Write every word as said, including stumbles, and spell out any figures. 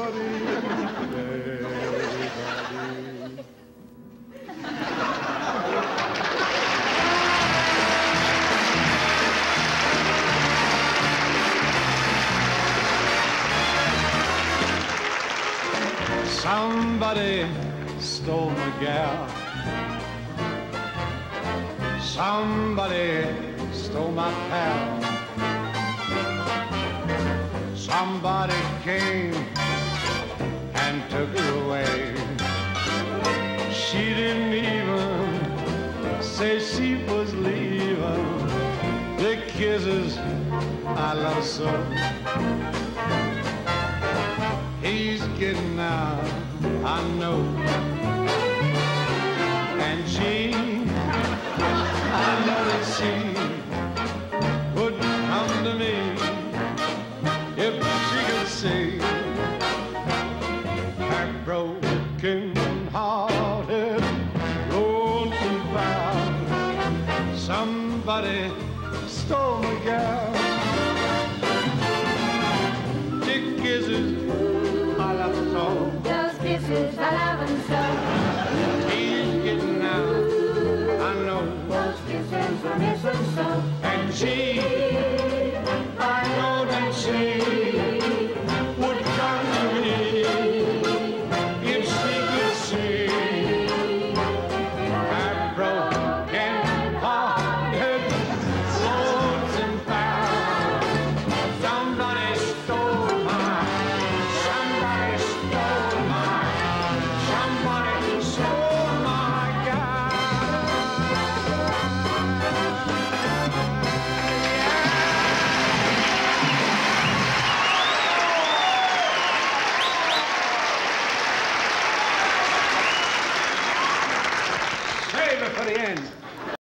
Somebody stole my gal. Somebody stole my pal. Somebody came and took her away. She didn't even say she was leaving. The kisses I love so. He's getting out, I know. And she, I know that she would come to me if she could see her broken hearted, lonesome bound. Somebody stole my gal. The kisses I love so. Those kisses I love them so. He's getting out, I know. Those kisses I miss them so. And she, I know that she would come to me if she could see her broken hearted, lonesome bound. Somebody stole my, somebody stole my, somebody stole my guy. Save it for the end.